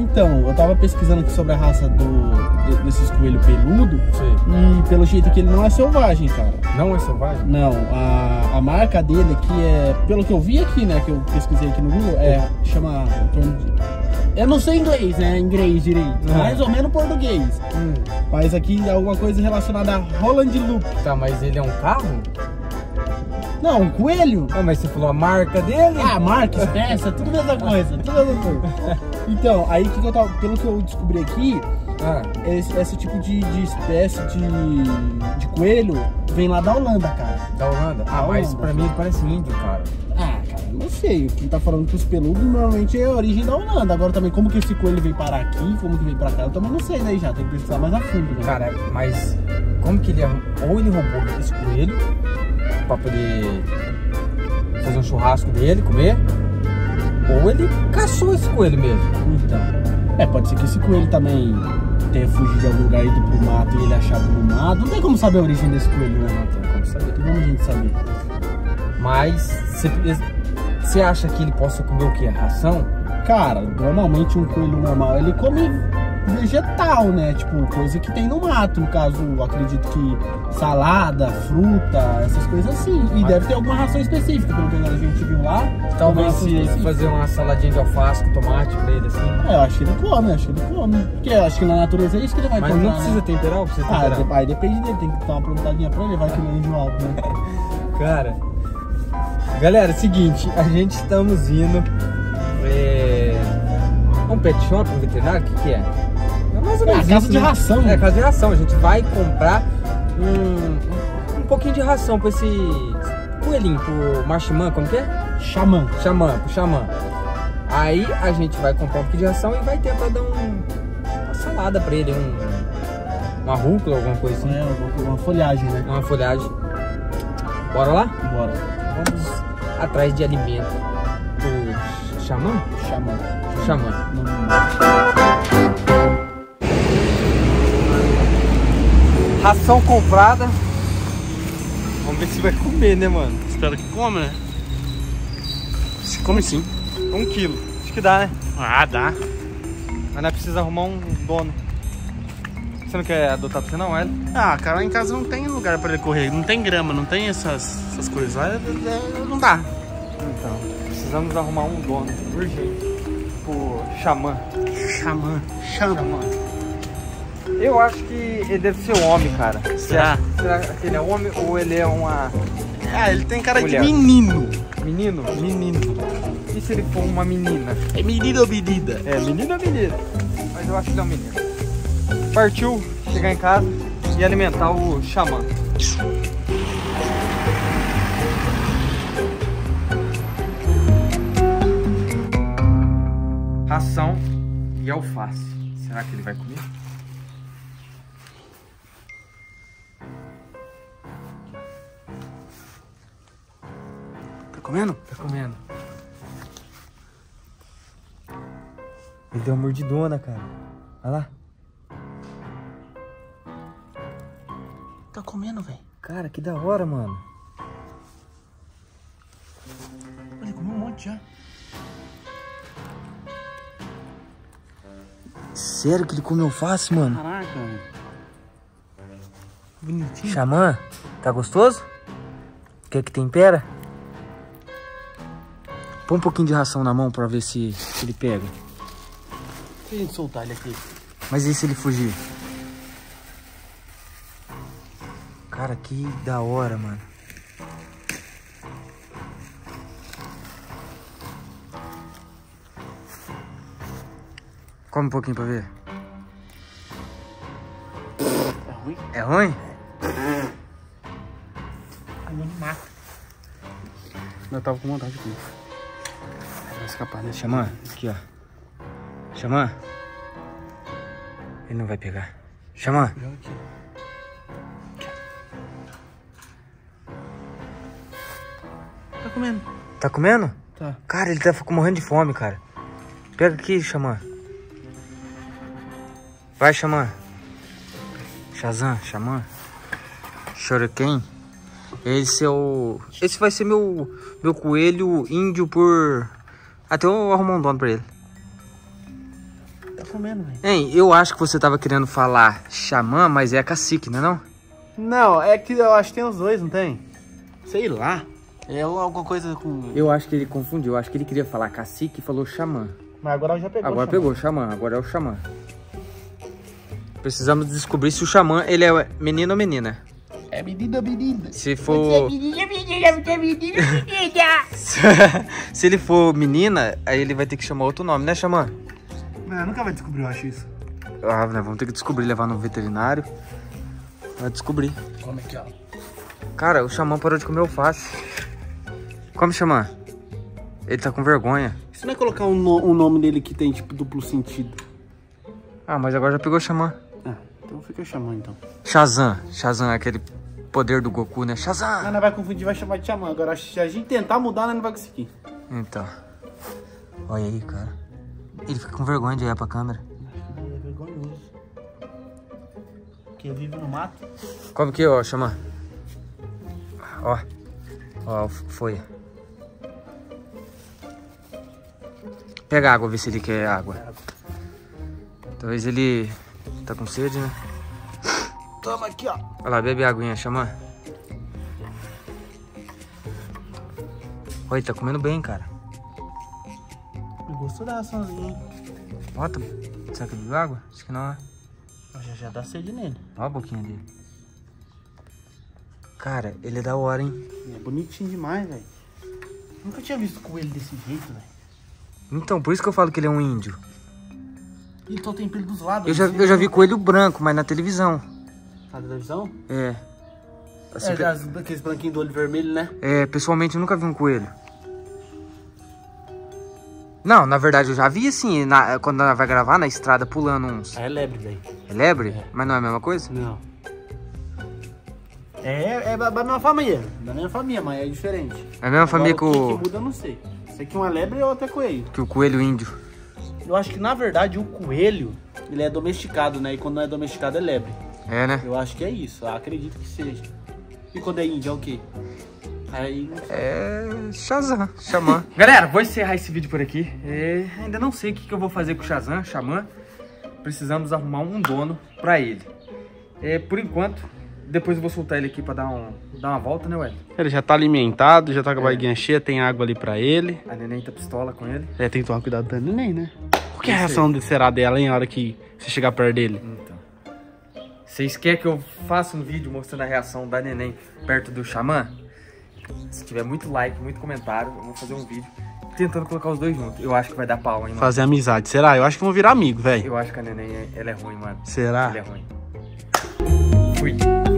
Então, eu tava pesquisando aqui sobre a raça desses coelhos peludos. E pelo jeito que ele não é selvagem, cara. Não é selvagem? Não, a marca dele aqui é, pelo que eu vi aqui, né, que eu pesquisei aqui no Google, chama... Eu não sei inglês, né, inglês direito, mais ou menos português. Mas aqui é alguma coisa relacionada a Holland Loop. Tá, mas ele é um carro? Não, um coelho. Ah, mas você falou a marca dele? Ah, marca, espécie, tudo a mesma coisa, tudo a mesma coisa. Então, aí que eu tava, pelo que eu descobri aqui, esse tipo de espécie de coelho vem lá da Holanda, cara. Da Holanda? Ah, mas pra mim ele parece índio, cara. Ah, cara, não sei. Quem tá falando que os peludos normalmente é a origem da Holanda. Agora também, como que esse coelho veio parar aqui, como que veio pra cá, eu também não sei, né? Já tem que pesquisar mais a fundo, né? Cara, mas como que ele... Ou ele roubou esse coelho pra poder fazer um churrasco dele, comer, ou ele caçou esse coelho mesmo. Então, pode ser que esse coelho também tenha fugido de algum lugar, ido pro mato e ele achado no mato. Não tem como saber a origem desse coelho, né? Não tem como saber, tem como a gente saber. Mas você acha que ele possa comer o que? Ração? Cara, normalmente um coelho normal, ele come vegetal, né? Tipo, coisa que tem no mato. No caso, eu acredito que salada, fruta, essas coisas assim. E deve ter alguma ração específica, pelo que a gente viu lá. Talvez se fazer uma saladinha de alface com tomate pra ele, assim. Eu acho que ele come, Porque eu acho que na natureza é isso que ele vai comer. Mas não precisa temperar ou precisa temperar? Aí depende dele, tem que dar uma perguntadinha pra ele, vai que ele é enjoado, né? Cara, galera, é o seguinte, a gente estamos indo um pet shop, um veterinário, o que é? Mais ou menos casa de ração. É, casa de ração. A gente vai comprar um pouquinho de ração pra esse coelhinho, pro marshman, como que é? Xamã. Pro xamã. Aí a gente vai comprar um pouquinho de ração e vai tentar dar uma salada pra ele, uma rúcula, alguma coisa assim. Uma folhagem, né? Uma folhagem. Bora lá? Bora. Vamos atrás de alimento pro xamã? Xamã. Ração comprada. Vamos ver se vai comer, né, mano? Espero que come, né? Se come sim. 1 quilo. Acho que dá, né? Ah, dá. Mas nós precisamos arrumar um dono. Você não quer adotar pra você não, Hélio? Ah, cara, lá em casa não tem lugar pra ele correr. Não tem grama, não tem essas coisas lá. Não dá. Então, precisamos arrumar um dono. Urgente. Pro xamã. Xamã. Eu acho que ele deve ser homem, cara. Será? Será que ele é homem ou ele é uma... Ele tem cara mulher? De menino. Menino? Menino. E se ele for uma menina? É menino ou menina? É, menino ou menina? Mas eu acho que ele é um menino. Partiu chegar em casa e alimentar o xamã. Ração e alface. Será que ele vai comer? Tá comendo? Tá comendo. Ele deu uma mordidona, cara. Olha lá. Tá comendo, velho. Cara, que da hora, mano. Ele comeu um monte já. Sério que ele comeu alface, mano? Caraca, velho. Bonitinho. Xamã, tá gostoso? Quer que tempera? Põe um pouquinho de ração na mão pra ver se ele pega. Se a gente soltar ele aqui. Mas e se ele fugir? Cara, que da hora, mano. Come um pouquinho pra ver. É ruim? É ruim? Aí ele mata. Eu tava com vontade de comer. Vai escapar, né? Xamã, aqui, ó. Xamã. Ele não vai pegar. Xamã. Tá comendo. Tá comendo? Tá. Cara, ele tá morrendo de fome, cara. Pega aqui, Xamã. Vai, Xamã. Shazam, Xamã. Shuriken. Esse vai ser meu coelho índio por... Até eu arrumar um dono pra ele. Tá comendo, velho. Hein, eu acho que você tava querendo falar xamã, mas é cacique, não é não? Não, é que eu acho que tem os dois, não tem? Sei lá. É alguma coisa com... Eu acho que ele confundiu, eu acho que ele queria falar cacique e falou xamã. Mas agora já pegou. Agora pegou xamã, agora é o xamã. Precisamos descobrir se o xamã, ele é menino ou menina. É menina. Se for... Se ele for menina, aí ele vai ter que chamar outro nome, né, xamã? Não, nunca vai descobrir, eu acho isso. Ah, né, vamos ter que descobrir, levar no veterinário. Vai descobrir. Come aqui, ó. Cara, o xamã parou de comer alface. Come, xamã. Ele tá com vergonha. Se não é colocar um nome dele que tem, tipo, duplo sentido. Ah, mas agora já pegou o xamã. Ah, então fica chamando, então. Shazam. Shazam é aquele poder do Goku, né? Shazam! Não vai confundir, vai chamar de xamã. Agora, se a gente tentar mudar, nós não vai conseguir. Então. Olha aí, cara. Ele fica com vergonha de olhar pra câmera. Acho que é vergonhoso. Porque vive no mato. Come aqui, ó, xamã. Ó. Ó, foi. Pega água, ver se ele quer água. Talvez ele tá com sede, né? Toma aqui, ó. Olha lá, bebe a aguinha, xamã. Olha, ele tá comendo bem, cara. Gostou da raçãozinha, hein? Ó, será que bebeu água? Acho que não, né? Já dá sede nele. Olha a boquinha dele. Cara, ele é da hora, hein? É bonitinho demais, velho. Nunca tinha visto coelho desse jeito, velho. Então, por isso que eu falo que ele é um índio. Ele só tem pelo dos lados. Eu já vi coelho branco, mas na televisão. Na televisão? É. Assim, Aqueles branquinhos do olho vermelho, né? É, pessoalmente eu nunca vi um coelho. Não, na verdade eu já vi assim, quando ela vai gravar na estrada pulando uns. É lebre, velho. É lebre? É. Mas não é a mesma coisa? Não. É da mesma família. Da mesma família, mas é diferente. É a mesma família que o que muda, eu não sei. Isso aqui é uma lebre ou até coelho. Que o coelho índio. Eu acho que, na verdade, o coelho, ele é domesticado, né? E quando não é domesticado, é lebre. É, né? Eu acho que é isso. Eu acredito que seja. E quando é índio, é o quê? Aí... É... Shazam, xamã. Galera, vou encerrar esse vídeo por aqui. Ainda não sei o que eu vou fazer com o Shazam, xamã. Precisamos arrumar um dono pra ele. Por enquanto, depois eu vou soltar ele aqui pra dar uma volta, né, Ué? Ele já tá alimentado, já tá com a barriguinha cheia, tem água ali pra ele. A neném tá pistola com ele. É, tem que tomar cuidado da neném, né? Qual que é a reação será dela em hora que você chegar perto dele? Então. Vocês querem que eu faça um vídeo mostrando a reação da neném perto do xamã? Se tiver muito like, muito comentário, eu vou fazer um vídeo tentando colocar os dois juntos. Eu acho que vai dar pau, hein, mano? Fazer amizade, será? Eu acho que vão virar amigo, velho. Eu acho que a neném, ela é ruim, mano. Será? Ela é ruim. Fui.